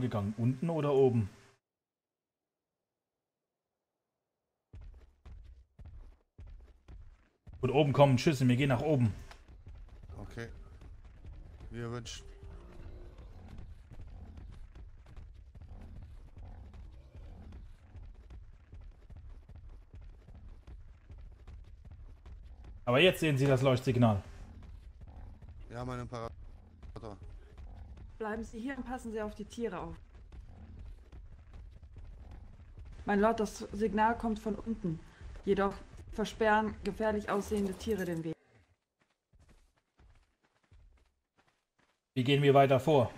gegangen? Unten oder oben? Von oben kommen Schüsse, wir gehen nach oben. Okay. Wie ihr wünscht. Aber jetzt sehen Sie das Leuchtsignal. Ja, mein Imperator. Bleiben Sie hier und passen Sie auf die Tiere auf. Mein Lord, das Signal kommt von unten. Jedoch versperren gefährlich aussehende Tiere den Weg. Wie gehen wir weiter vor?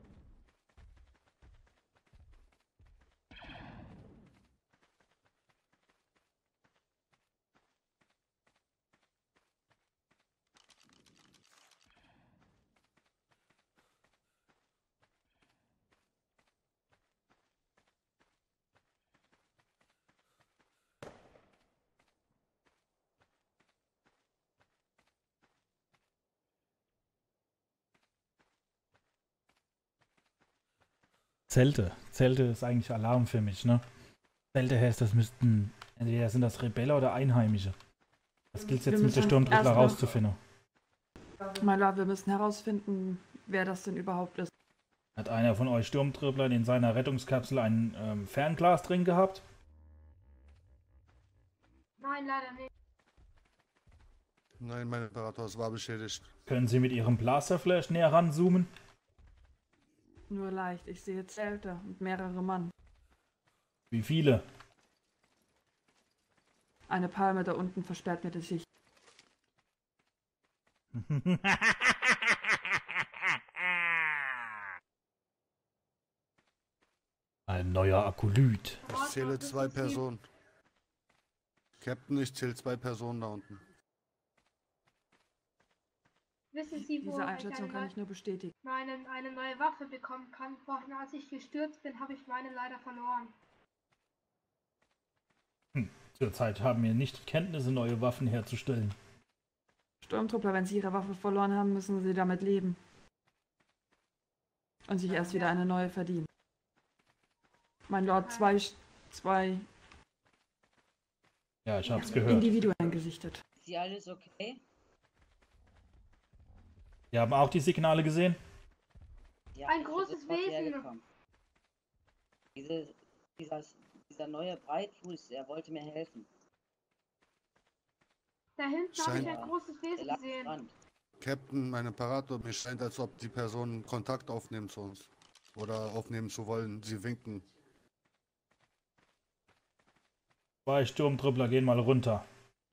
Zelte. Zelte ist eigentlich Alarm für mich, ne? Zelte heißt, das müssten, entweder sind das Rebelle oder Einheimische. Das gilt jetzt mit der Sturmtruppler rauszufinden. Mein Lord, wir müssen herausfinden, wer das denn überhaupt ist. Hat einer von euch Sturmtrupplern in seiner Rettungskapsel ein Fernglas drin gehabt? Nein, leider nicht. Nein, mein Imperator, es war beschädigt. Können Sie mit Ihrem Blasterflash näher ranzoomen? Nur leicht, ich sehe Zelte und mehrere Mann. Wie viele? Eine Palme da unten versperrt mir die Sicht. Ein neuer Akolyt. Ich zähle 2 Personen. Captain, ich zähle 2 Personen da unten. Wissen Sie, wo Diese Einschätzung kann ich nur bestätigen. eine neue Waffe bekommen kann? Vorhin, als ich gestürzt bin, habe ich meine leider verloren. Zurzeit haben wir nicht die Kenntnisse, neue Waffen herzustellen. Sturmtruppler, wenn sie ihre Waffe verloren haben, müssen sie damit leben. Und sich erst wieder eine neue verdienen. Mein Lord, zwei Ja, ich hab's gehört. Individuen gesichtet. Ist hier alles okay? Wir haben auch die Signale gesehen? Ja, Ein ich bin großes sofort Wesen. hergekommen. Dieser neue Breitfuß, der wollte mir helfen. Da hinten habe ich Scheint- ein großes Der Wesen lag am gesehen. Strand. Captain, mein Imperator, mir scheint, als ob die Personen Kontakt aufnehmen zu uns. Oder aufnehmen zu wollen. Sie winken. 2 Sturmtruppler gehen mal runter.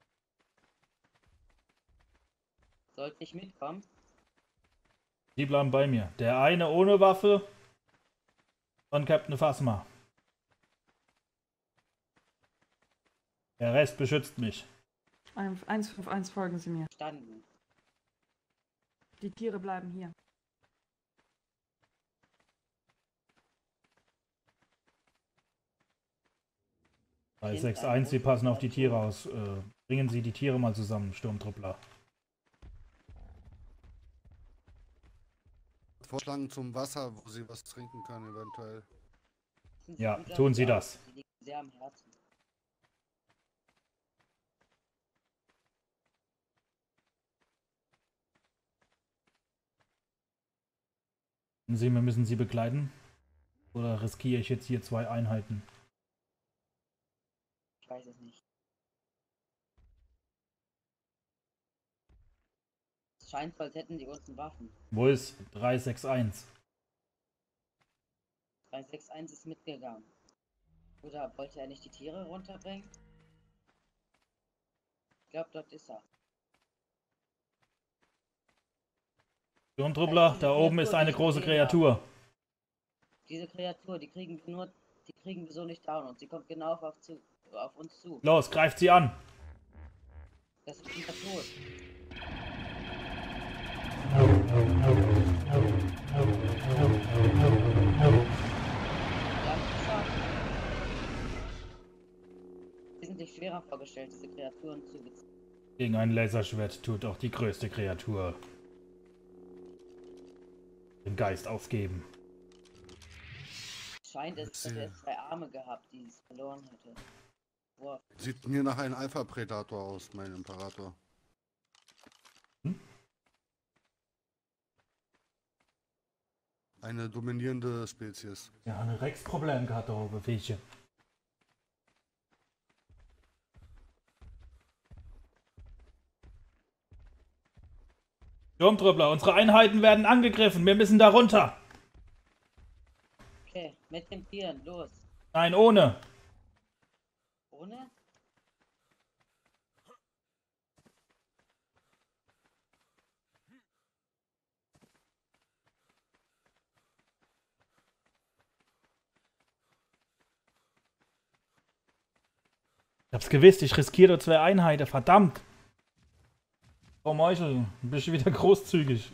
Sollte ich mitkommen? Die bleiben bei mir. Der eine ohne Waffe und Captain Phasma. Der Rest beschützt mich. 151 folgen Sie mir. Standen. Die Tiere bleiben hier. Bei 6-1, Sie passen auf die Tiere aus. Bringen Sie die Tiere mal zusammen, Sturmtruppler. Vorschlagen zum Wasser, wo sie was trinken können, eventuell. Ja, tun Sie das. Sie liegen sehr am Herzen. Sie müssen Sie begleiten? Oder riskiere ich jetzt hier 2 Einheiten? Ich weiß es nicht. Es scheint so, als hätten die uns Waffen. Wo ist 361? 361 ist mitgegangen. Oder wollte er nicht die Tiere runterbringen? Ich glaube, dort ist er. Sturmtruppler, da oben ist eine große Kreatur. Diese Kreatur, die kriegen wir so nicht down und sie kommt genau auf uns zu. Los, greift sie an! Das ist unser Tod. Ja, geschafft. Wesentlich schwerer vorgestellt, diese Kreaturen zu beziehen. Gegen ein Laserschwert tut auch die größte Kreatur den Geist aufgeben. scheint, als hätte er 2 Arme gehabt, die es verloren hatte. Wow. Sieht mir nach einem Alpha-Predator aus, mein Imperator. Eine dominierende Spezies. Ja, ein Rex-Problem gehabt da oben, welche. Sturmtruppler, unsere Einheiten werden angegriffen. Wir müssen da runter. Okay, mit den Tieren, los. Nein, ohne. Ohne? Ich hab's gewusst, ich riskiere 2 Einheiten, verdammt. Frau Meuchel, bist du wieder großzügig.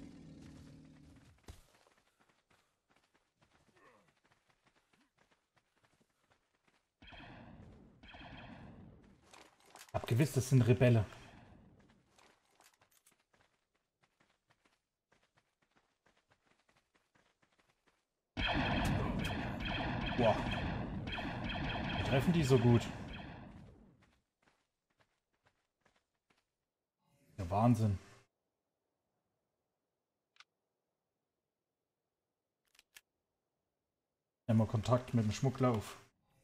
Ich hab gewusst, das sind Rebelle. Boah. Wir treffen die so gut. Ja, Wahnsinn. Nehmen wir Kontakt mit dem Schmuggler auf.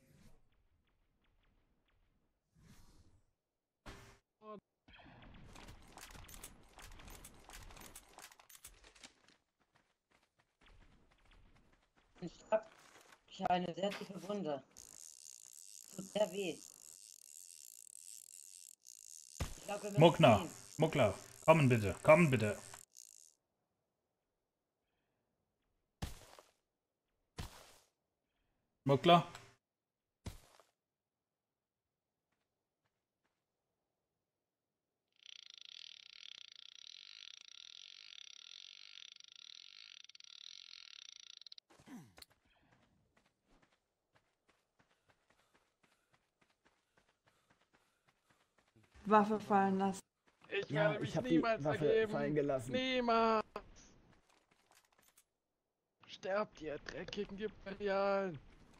Ich habe eine sehr tiefe Wunde. Tut sehr weh. Ich glaub, wir müssen Muckner, gehen. Muckler, kommen bitte, kommen bitte. Muckler? Waffe fallen lassen. Ich Ja, werde mich ich habe die niemals Waffe ergeben. fallen gelassen. Niemals. Sterbt ihr dreckigen Imperialen.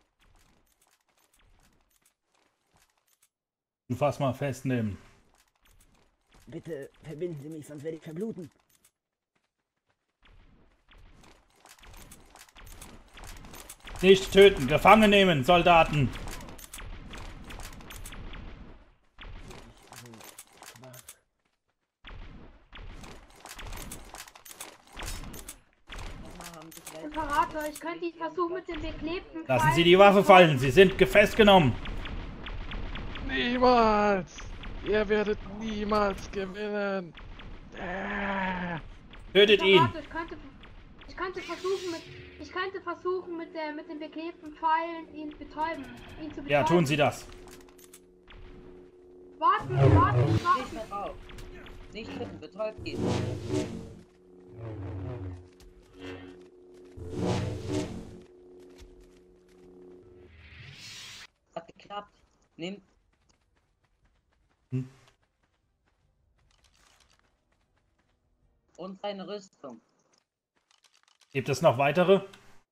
Fass mal festnehmen. Bitte verbinden Sie mich, sonst werde ich verbluten. Nicht töten, gefangen nehmen, Soldaten. Nochmal haben sie vielleicht- Imperator, ich könnte die versuchen mit dem beklebten Lassen Pfeil Sie die Waffe fallen, Sie sind festgenommen. Niemals. Ihr werdet niemals gewinnen. Tötet ihn. Imperator, ich könnte versuchen mit den beklebten Pfeilen ihn zu betäuben. Ja, tun Sie das. Warten, Nicht warten. mehr drauf. Nicht töten, betäubt ihn. Hat geklappt. Nimmt. Hm. Und seine Rüstung. Gibt es noch weitere?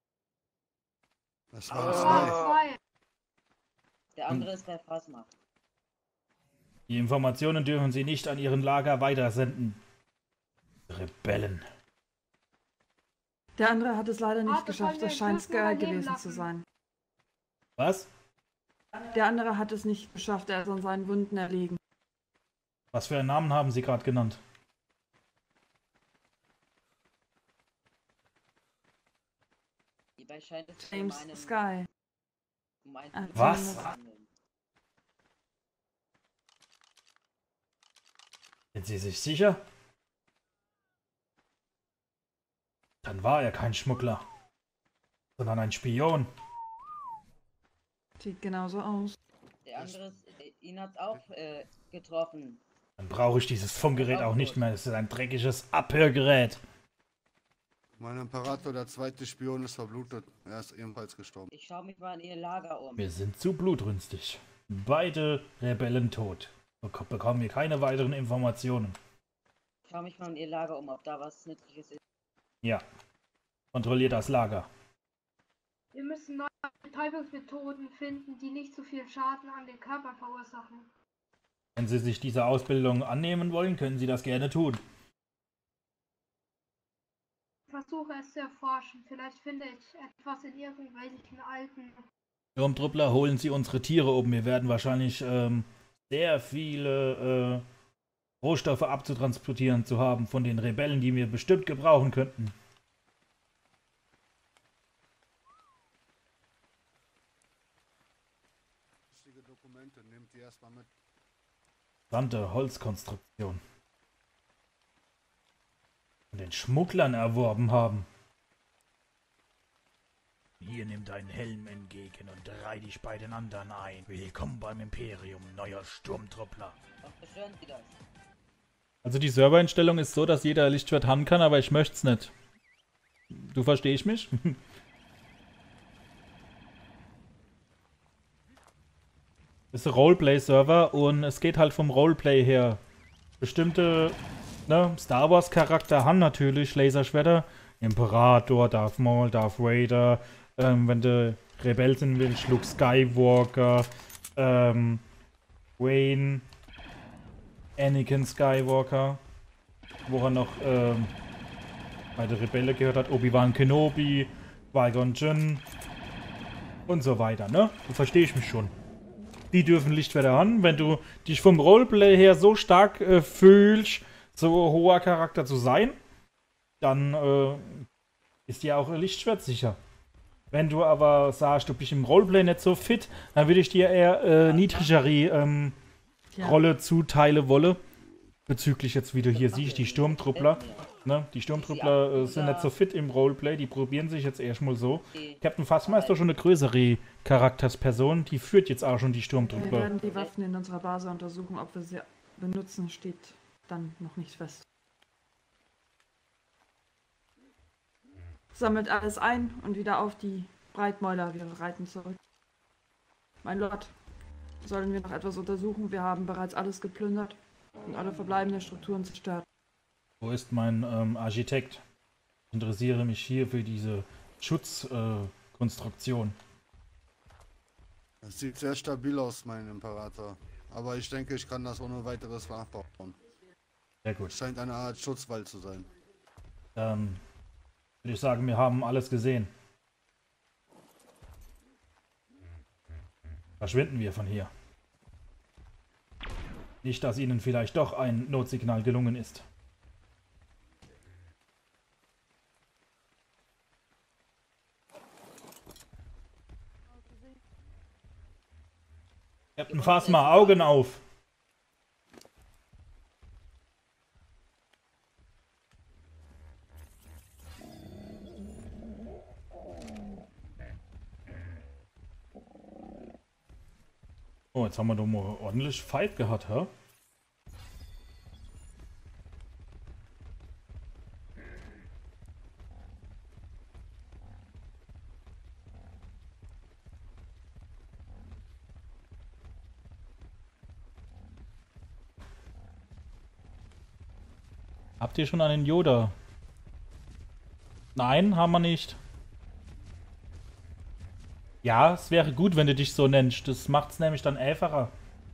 Das waren Zwei. Der andere ist der Phasma. Die Informationen dürfen Sie nicht an Ihren Lager weitersenden. Rebellen. Der andere hat es leider nicht Warte, geschafft. sollen wir Das scheint den Türken Sky überleben gewesen zu lassen? sein. Was? Der andere hat es nicht geschafft. Er ist an seinen Wunden erlegen. Was für einen Namen haben Sie gerade genannt? Hierbei scheint es James um einen, Sky. um einen Ah, Was? zu handeln. Sind Sie sich sicher? Dann war er kein Schmuggler, sondern ein Spion. Sieht genauso aus. Der andere ist, ihn hat auch getroffen. Dann brauche ich dieses Funkgerät auch nicht mehr. Es ist ein dreckiges Abhörgerät. Mein Imperator, der zweite Spion, ist verblutet. Er ist ebenfalls gestorben. Ich schaue mich mal in ihr Lager um. Wir sind zu blutrünstig. Beide Rebellen tot. Bekommen wir keine weiteren Informationen. Ich schaue mich mal in ihr Lager um, ob da was Nützliches ist. Ja. Kontrolliert das Lager. Wir müssen neue Betäubungsmethoden finden, die nicht so viel Schaden an den Körper verursachen. Wenn Sie sich dieser Ausbildung annehmen wollen, können Sie das gerne tun. Ich versuche es zu erforschen. Vielleicht finde ich etwas in irgendwelchen alten... Sturmtruppler, holen Sie unsere Tiere um. Wir werden wahrscheinlich sehr viele Rohstoffe abzutransportieren zu haben von den Rebellen, die wir bestimmt gebrauchen könnten. Wichtige Dokumente, nehmt die erstmal mit. Sandte Holzkonstruktion. Von den Schmugglern erworben haben. Hier nimm deinen Helm entgegen und reih dich bei den anderen ein. Willkommen beim Imperium, neuer Sturmtruppler. Was beschwören Sie das? Also die Servereinstellung ist so, dass jeder Lichtschwert haben kann, aber ich möchte es nicht. Du verstehst mich? Das ist ein Roleplay-Server und es geht halt vom Roleplay her. Bestimmte Star Wars-Charakter haben natürlich Laserschwerter. Imperator, Darth Maul, Darth Vader, wenn du Rebell sein willst, Luke Skywalker, Wayne, Anakin Skywalker, woran noch bei der Rebelle gehört hat, Obi-Wan Kenobi, Qui-Gon Jinn und so weiter, ne? Du verstehst mich schon. Die dürfen Lichtschwerter haben. Wenn du dich vom Roleplay her so stark fühlst, so hoher Charakter zu sein, dann ist dir auch ein Lichtschwert sicher. Wenn du aber sagst, du bist im Roleplay nicht so fit, dann würde ich dir eher niedrigere Rolle zuteile wolle. Bezüglich jetzt, wie du hier siehst, die Sturmtruppler. Ne? Die Sturmtruppler sind nicht so fit im Roleplay, die probieren sich jetzt erstmal so. Captain Fassmeister schon eine größere Charaktersperson, die führt jetzt auch schon die Wir Sturmtruppler. werden die Waffen in unserer Base untersuchen, ob wir sie benutzen, steht dann noch nicht fest. Sammelt alles ein und wieder auf die Breitmäuler. Wir reiten zurück. Mein Lord, sollen wir noch etwas untersuchen? Wir haben bereits alles geplündert und alle verbleibenden Strukturen zerstört. Wo ist mein Architekt? Ich interessiere mich hier für diese Schutzkonstruktion. Das sieht sehr stabil aus, mein Imperator. Aber ich denke, ich kann das ohne weiteres nachbauen. Sehr gut. Scheint eine Art Schutzwall zu sein. Dann würde ich sagen, wir haben alles gesehen. Verschwinden wir von hier. Nicht, dass Ihnen vielleicht doch ein Notsignal gelungen ist. Captain, fass mal Augen auf. Oh, jetzt haben wir doch mal ordentlich Fight gehabt, hä? Habt ihr schon einen Yoda? Nein, haben wir nicht. Ja, es wäre gut, wenn du dich so nennst. Das macht es nämlich dann einfacher.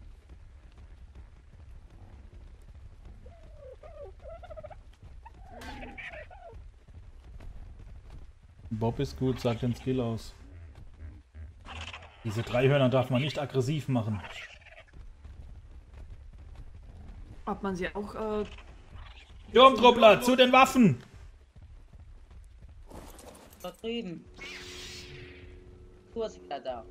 Bob ist gut, sagt den Skill aus. Diese 3 Hörner darf man nicht aggressiv machen. Ob man sie auch Sturmtruppler, zu den Waffen! Dort drüben. Du hast wieder da.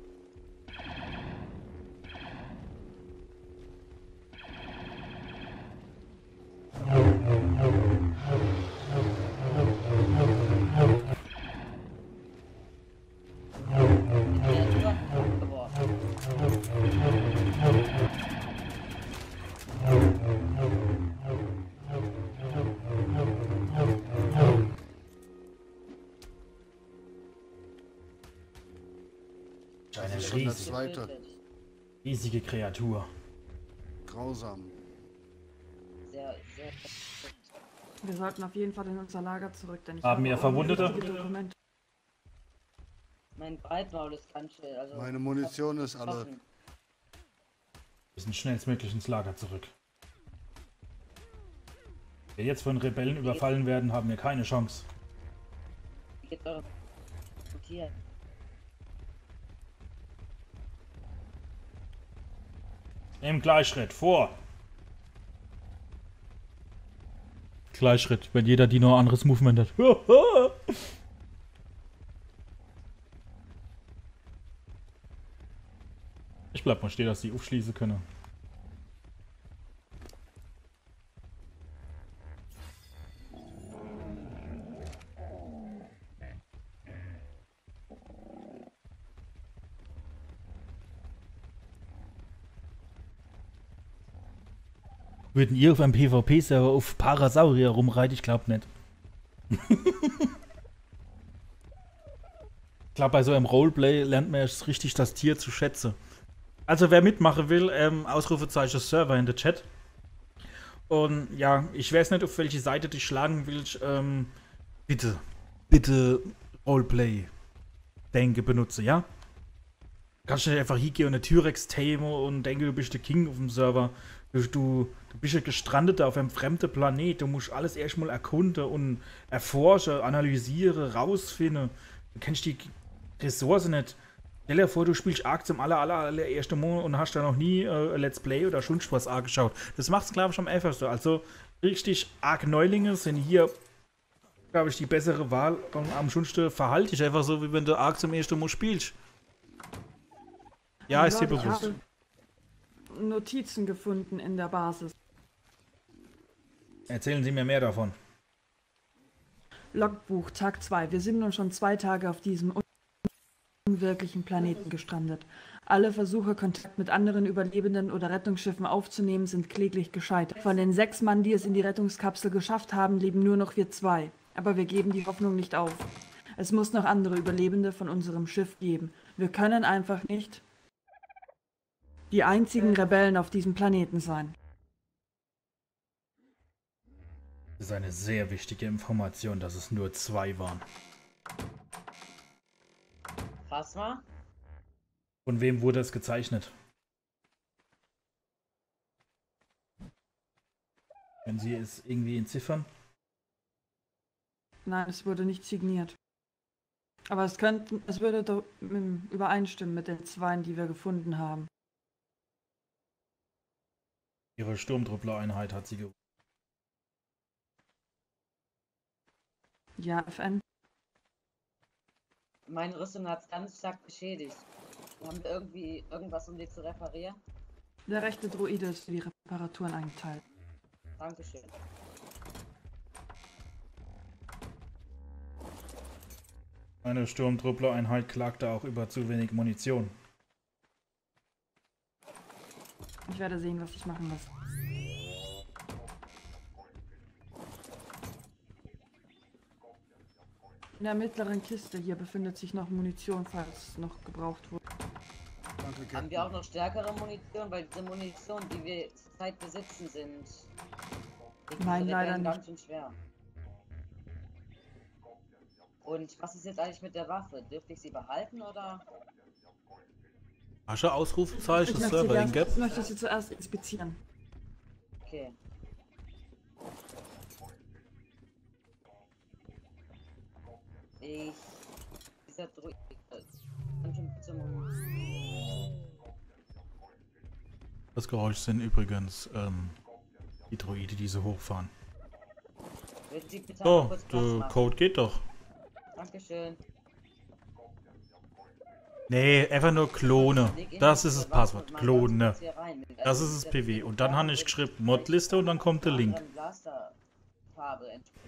Eine Schon der zweite. riesige Kreatur. Grausam. Sehr, sehr. Wir sollten auf jeden Fall in unser Lager zurück, denn ich Haben wir Verwundete? wichtige Dokumente. Mein Breitmaul ist ganz schön. Also Meine Munition ist alle. offen. Wir sind schnellstmöglich ins Lager zurück. Wenn wir jetzt von Rebellen überfallen werden, haben wir keine Chance. Wie geht's eure hier? Im Gleichschritt, vor! Gleichschritt, wenn jeder die noch anderes Movement hat. Ich bleib mal stehen, dass die aufschließen können. Würden ihr auf einem PvP-Server auf Parasaurier rumreiten? Ich glaube nicht. Ich glaube, bei so einem Roleplay lernt man erst richtig das Tier zu schätzen. Also wer mitmachen will, Ausrufezeichen Server in der Chat. Und ja, ich weiß nicht, auf welche Seite du schlagen willst. Bitte Roleplay-Denke benutze, ja? Kannst du nicht einfach hingehen und eine Tyrex-Thema und denke, du bist der King auf dem Server. Du bist ja gestrandet auf einem fremden Planet. Du musst alles erstmal erkunden und erforschen, analysieren, rausfinden. Du kennst die Ressourcen nicht. Stell dir vor, du spielst Ark zum allerersten Mal und hast da noch nie Let's Play oder sonst was angeschaut. Das macht's, glaube ich, am einfachsten. Also richtig Ark-Neulinge sind hier, glaube ich, die bessere Wahl. Und am schönsten verhalte dich einfach so, wie wenn du Ark zum ersten Mal spielst. Ja, ist dir Ich bewusst. habe Notizen gefunden in der Basis. Erzählen Sie mir mehr davon. Logbuch, Tag 2. Wir sind nun schon 2 Tage auf diesem unwirklichen Planeten gestrandet. Alle Versuche, Kontakt mit anderen Überlebenden oder Rettungsschiffen aufzunehmen, sind kläglich gescheitert. Von den 6 Mann, die es in die Rettungskapsel geschafft haben, leben nur noch wir 2. Aber wir geben die Hoffnung nicht auf. Es muss noch andere Überlebende von unserem Schiff geben. Wir können einfach nicht die einzigen Rebellen auf diesem Planeten sein. Das ist eine sehr wichtige Information, dass es nur 2 waren. Fass mal. Von wem wurde es gezeichnet? Können Sie es irgendwie entziffern? Nein, es wurde nicht signiert. Aber es würde doch übereinstimmen mit den 2, die wir gefunden haben. Ihre Sturmtruppler-Einheit hat sie gerufen. Ja, FN. Meine Rüstung hat es ganz stark beschädigt. Haben wir irgendwie irgendwas, um die zu reparieren? Der rechte Droide ist für die Reparaturen eingeteilt. Dankeschön. Eine Sturmtruppler-Einheit klagte auch über zu wenig Munition. Ich werde sehen, was ich machen muss. In der mittleren Kiste hier befindet sich noch Munition, falls noch gebraucht wurde. Danke, Haben Captain. wir auch noch stärkere Munition, weil diese Munition, die wir zurzeit besitzen, sind. Die Nein, leider Rebellen nicht. ganz schön schwer. Und was ist jetzt eigentlich mit der Waffe? Dürfte ich sie behalten oder? Hast du Ausrufezeichen Ich Server in Gap? möchte sie zuerst inspizieren. Okay. Dieser Druid. Ganz schön zum Das Geräusch sind übrigens die Droide, die so hochfahren. Würden Sie bitte So, kurz Platz der machen? Code geht doch. Dankeschön. Nee, einfach nur Klone. Leg in Das ist diese das Waffe Passwort. und mein Klone. Waffe hier rein. Das ist das PW. Und dann habe ich geschrieben Modliste und dann kommt der Link. Blasterfarbe entspricht.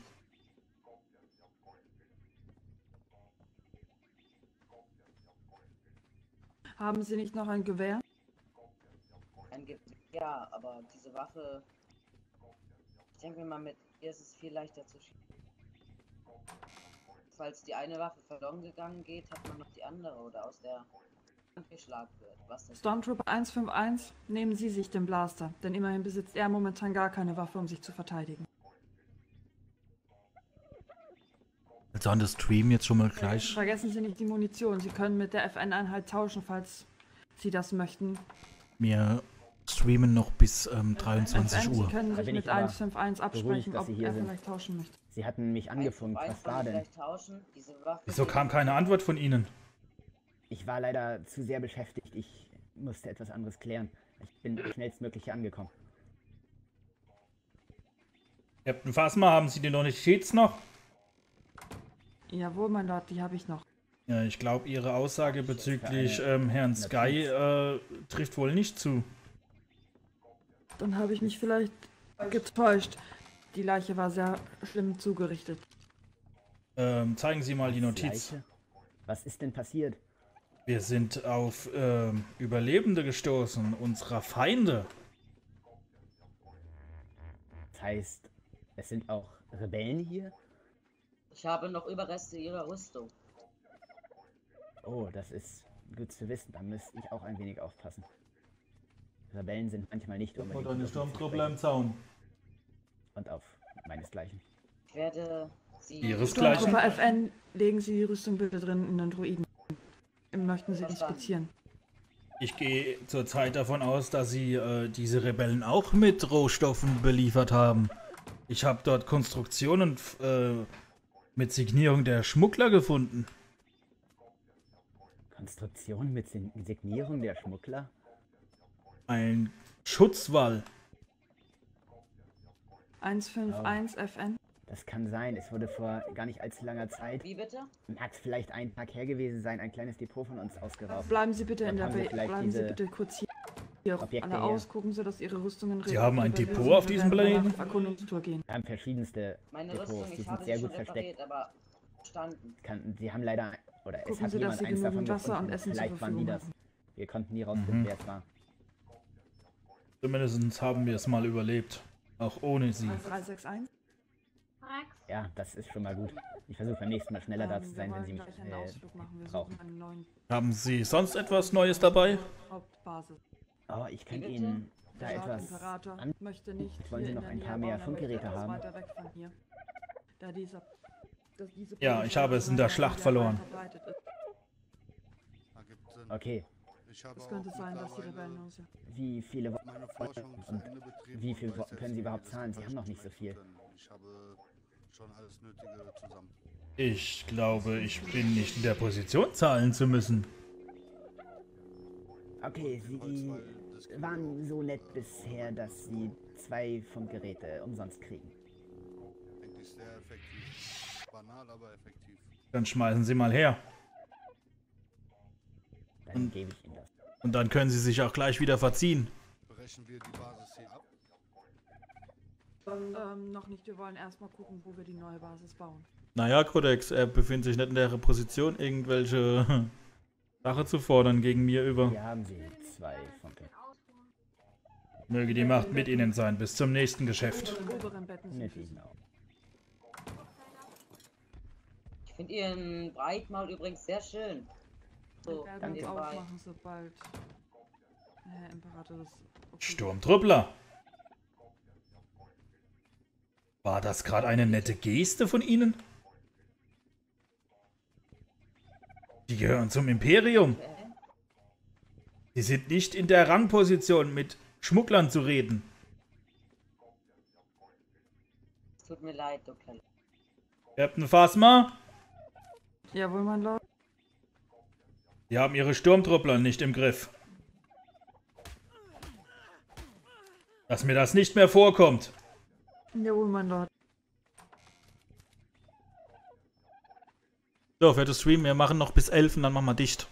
Haben Sie nicht noch ein Gewehr? Ja, aber diese Waffe. Ich denke mir mal, mit ihr ist es viel leichter zu schießen. Falls die eine Waffe verloren gegangen geht, hat man noch die andere oder aus der Hand geschlagen wird. Was denn? Stormtrooper 151, nehmen Sie sich den Blaster, denn immerhin besitzt er momentan gar keine Waffe, um sich zu verteidigen. Also an der Stream jetzt schon mal gleich. Vergessen Sie nicht die Munition. Sie können mit der FN-Einheit tauschen, falls Sie das möchten. Wir streamen noch bis 23 FN, Uhr. Sie können Da sich bin mit ich aber 151 absprechen, beruhigt, dass ob Sie hier er sind. vielleicht tauschen möchte. Sie hatten mich angefunkt. Was war denn? Vielleicht tauschen, diese Waffe. Wieso kam keine Antwort von Ihnen? Ich war leider zu sehr beschäftigt. Ich musste etwas anderes klären. Ich bin schnellstmöglich hier angekommen. Captain Phasma, haben Sie die Notiz noch? Jawohl, mein Lord, die habe ich noch. Ja, ich glaube, Ihre Aussage bezüglich Herrn Sky trifft wohl nicht zu. Dann habe ich mich vielleicht getäuscht. Die Leiche war sehr schlimm zugerichtet. Zeigen Sie mal die Notiz. Leiche? Was ist denn passiert? Wir sind auf Überlebende gestoßen, unserer Feinde. Das heißt, es sind auch Rebellen hier? Ich habe noch Überreste ihrer Rüstung. Oh, das ist gut zu wissen. Da müsste ich auch ein wenig aufpassen. Rebellen sind manchmal nicht unbedingt... eine gut Sturmtruppe im Zaun. und auf meinesgleichen. Ich werde sie... Ihresgleichen. Sturmtruppe FN, legen Sie die Rüstung bitte drin in den Druiden. Möchten Sie inspizieren? Ich gehe zurzeit davon aus, dass Sie diese Rebellen auch mit Rohstoffen beliefert haben. Ich habe dort Konstruktionen mit Signierung der Schmuggler gefunden. Konstruktion mit Signierung der Schmuggler? Ein Schutzwall. 151 FN. Das kann sein. Es wurde vor gar nicht allzu langer Zeit, Wie bitte? mag es vielleicht einen Tag her gewesen sein, ein kleines Depot von uns ausgeraubt. Bleiben Sie bitte in Dann der haben Sie Bay. vielleicht Bleiben Sie diese bitte kurz hier. Objekte Alle her. aus, gucken Sie, dass Ihre Rüstungen Sie haben ein repariert Depot sind. auf Wir diesem werden danach Planeten? auf Erkundungstour gehen. Wir haben verschiedenste Meine Depots, Rüstung, die ich sind habe sehr sie gut schon versteckt. repariert, aber verstanden. Sie haben leider, oder es Gucken hat Sie, dass jemand Sie eins davon genügend Wasser gefunden. und Essen zur Vielleicht waren die Verfügung das. haben. Wir konnten nie rausfinden, wer es war. Zumindest haben wir es mal überlebt. Auch ohne Sie. 361. Rex, Ja, das ist schon mal gut. Ich versuche beim nächsten Mal schneller da zu Wir sein, wenn wollen Sie mich gleich einen Ausflug machen. Wir brauchen. suchen einen neuen Haben Sie sonst etwas Neues dabei? Hauptbasis. Oh, ich könnte Wie Ihnen da Der Lord etwas Imperator an... möchte nicht Wollen Sie hier noch in ein der paar Nähe mehr bauen, er möchte Funkgeräte etwas haben? weiter weg von hier. Da diese Ja, ich habe es in der Schlacht verloren. verbreitet ist. Ergibt Sinn. Okay, Ich habe Es könnte auch sein, dass die mittlerweile Rebellen uns ja. wie viele meine Forschung zu und Ende betrieben wie und viel weiß jetzt, können Sie wie überhaupt wir das zahlen? Sie haben noch nicht so unterstützen viel. können. Ich habe schon alles Nötige zusammen. Ich glaube, ich bin nicht in der Position, zahlen zu müssen. Okay, Sie Holzwall des Kindes. waren so nett bisher, dass Sie 2 Funkgeräte umsonst kriegen. Eigentlich sehr effektiv. Banal, aber effektiv. Dann schmeißen Sie mal her. Dann gebe ich Ihnen das. Und dann können Sie sich auch gleich wieder verziehen. Brechen wir die Basis hier ab? Noch nicht. Wir wollen erstmal gucken, wo wir die neue Basis bauen. Naja, Codex, er befindet sich nicht in der Position, irgendwelche Sache zu fordern gegen mir über. Hier haben Sie 2 Funke. Möge die Macht mit Ihnen sein. Bis zum nächsten Geschäft. Im oberen Betten sind Mit Füße. Ihnen auch. Ich finde ihren Breitmaul übrigens sehr schön. Wir So, werden uns nebenbei. aufmachen, sobald Herr Imperator das okay Sturmtruppler. War das gerade eine nette Geste von Ihnen? Die gehören zum Imperium. Sie sind nicht in der Rangposition, mit Schmugglern zu reden. Es tut mir leid, du Kleiner. Captain Phasma, Jawohl, mein Lord. Sie haben Ihre Sturmtruppler nicht im Griff. Dass mir das nicht mehr vorkommt. Jawohl, mein Lord. So, für das Stream, wir machen noch bis 11 und dann machen wir dicht.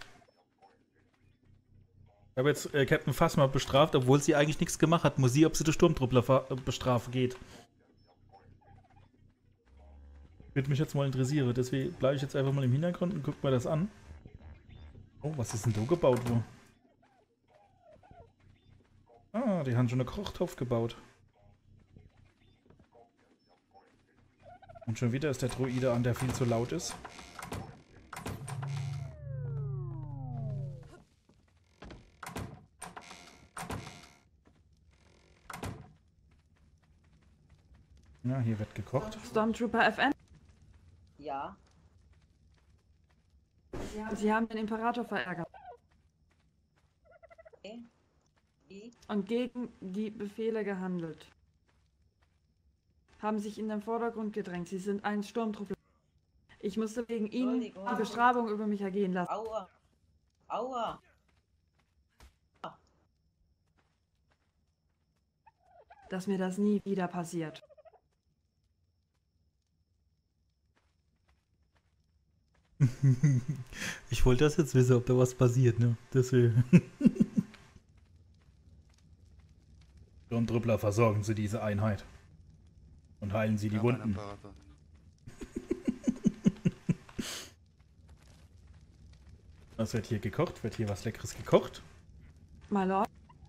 Ich habe jetzt Captain Phasma bestraft, obwohl sie eigentlich nichts gemacht hat. Muss sie, ob sie die Sturmtruppler bestrafen geht. Würde mich jetzt mal interessieren, deswegen bleibe ich jetzt einfach mal im Hintergrund und guck mir das an. Oh, was ist denn da gebaut worden? Ah, die haben schon einen Kochtopf gebaut. Und schon wieder ist der Droide an, der viel zu laut ist. Ja, hier wird gekocht. Stormtrooper FN. Ja, Sie haben den Imperator verärgert Okay. Wie? und gegen die Befehle gehandelt. Haben sich in den Vordergrund gedrängt. Sie sind ein Sturmtruppler. Ich musste wegen Ihnen Entschuldigung. die Bestrafung über mich ergehen lassen. Aua. Aua. Dass mir das nie wieder passiert. Ich wollte das jetzt wissen, ob da was passiert, ne? Deswegen. Sturmtruppler, versorgen Sie diese Einheit. Und heilen Sie die Ja, mein Wunden. Imperator. Was wird hier gekocht? Wird hier was Leckeres gekocht? My Lord,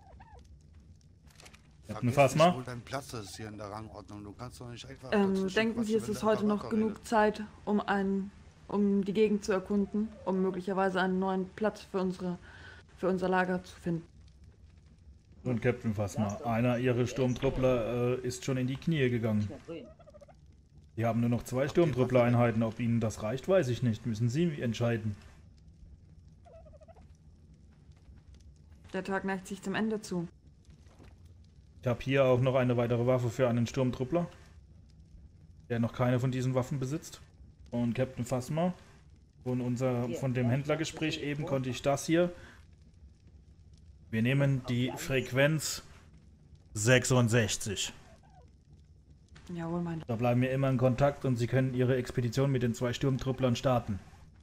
Captain Vergiss nicht, Phasma? wo dein Platz ist hier in der Rangordnung. Du kannst doch nicht einfach. denken Sie, es ist heute noch genug Zeit, um die Gegend zu erkunden, um möglicherweise einen neuen Platz für unser Lager zu finden? Und Captain Phasma, einer Ihrer Sturmtruppler ist schon in die Knie gegangen. Nicht mehr grün. Sie haben nur noch 2 Sturmtruppler-Einheiten. Ob Ihnen das reicht, weiß ich nicht. Müssen Sie entscheiden. Der Tag neigt sich zum Ende zu. Ich habe hier auch noch eine weitere Waffe für einen Sturmtruppler, der noch keine von diesen Waffen besitzt. Und Captain Phasma, von dem Händlergespräch eben konnte ich das hier. Wir nehmen die Frequenz 66. Jawohl, mein Lord. Da bleiben wir immer in Kontakt und Sie können Ihre Expedition mit den 2 Sturmtrupplern starten.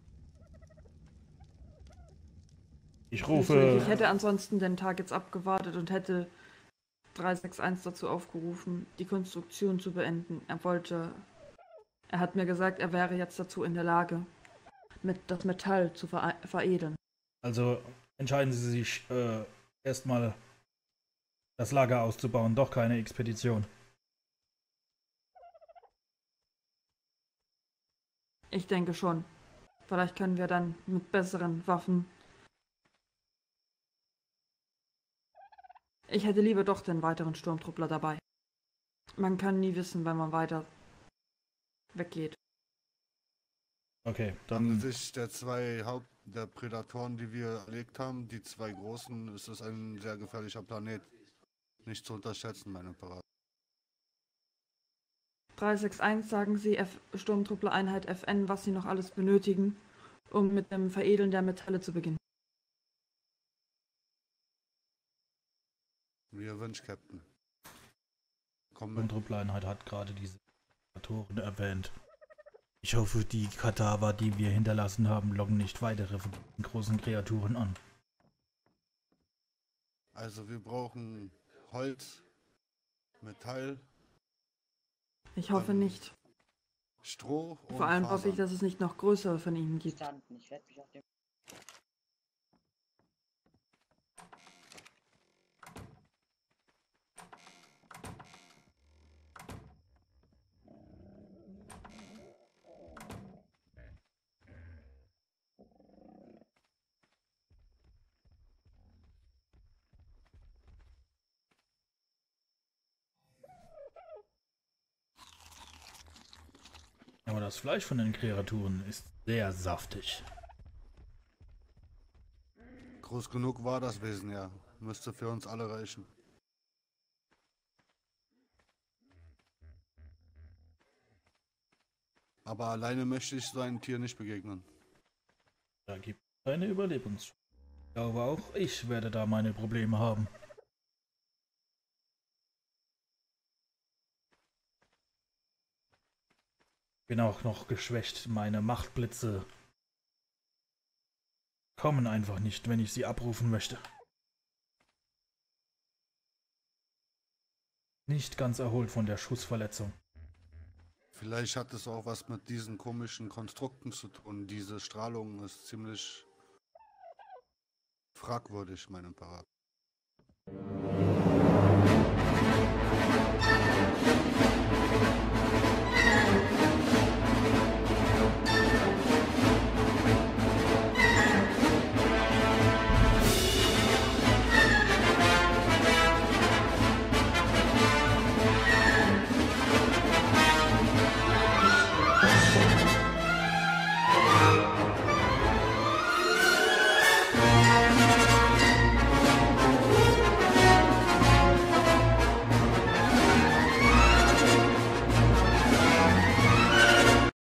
Ich Natürlich, rufe... ich hätte ansonsten den Tag jetzt abgewartet und hätte 361 dazu aufgerufen, die Konstruktion zu beenden. Er hat mir gesagt, er wäre jetzt dazu in der Lage, das Metall zu veredeln. Also entscheiden Sie sich erstmal das Lager auszubauen, doch keine Expedition. Ich denke schon. Vielleicht können wir dann mit besseren Waffen... Ich hätte lieber doch den weiteren Sturmtruppler dabei. Man kann nie wissen, wenn man weiter weggeht. Okay, An dann sich der 2 der Prädatoren, die wir erlegt haben, die 2 großen, ist es ein sehr gefährlicher Planet. Nicht zu unterschätzen, mein Imperator. 361 sagen Sie Sturmtruppler-Einheit FN, was Sie noch alles benötigen, um mit dem Veredeln der Metalle zu beginnen. Wie ihr wünscht, Captain. Komm die mit. Trupplereinheit hat gerade diese Indikatoren erwähnt. Ich hoffe, die Kadaver, die wir hinterlassen haben, locken nicht weitere von den großen Kreaturen an. Also wir brauchen Holz, Metall, Ich hoffe nicht. Stroh und Vor allem hoffe ich, Fasern. dass es nicht noch größere von ihnen gibt. Verstanden. Ich werde mich auf dem... Aber das Fleisch von den Kreaturen ist sehr saftig. Groß genug war das Wesen, ja. Müsste für uns alle reichen. Aber alleine möchte ich so einem Tier nicht begegnen. Da gibt es eine Überlebenschance. Ich glaube, auch ich werde da meine Probleme haben. Bin auch noch geschwächt. Meine Machtblitze kommen einfach nicht, wenn ich sie abrufen möchte. Nicht ganz erholt von der Schussverletzung. Vielleicht hat es auch was mit diesen komischen Konstrukten zu tun. Diese Strahlung ist ziemlich fragwürdig, mein Imperator.